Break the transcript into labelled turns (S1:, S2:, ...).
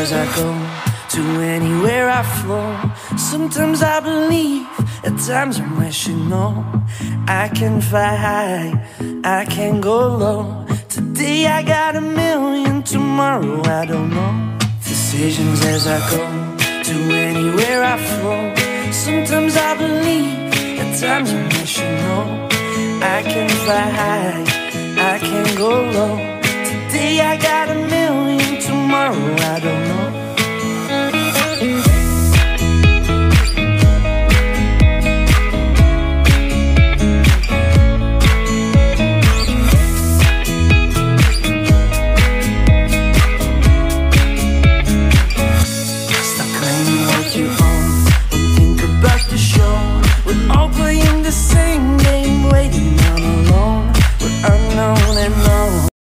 S1: as I go, to anywhere I flow. Sometimes I believe, at times I'm wishing no. I can fly high, I can go low. Today I got a million, tomorrow I don't know. Decisions as I go, to anywhere I flow. Sometimes I believe, at times I'm wishing no. I can fly high, I can go low. Today I got a million, tomorrow I don't know.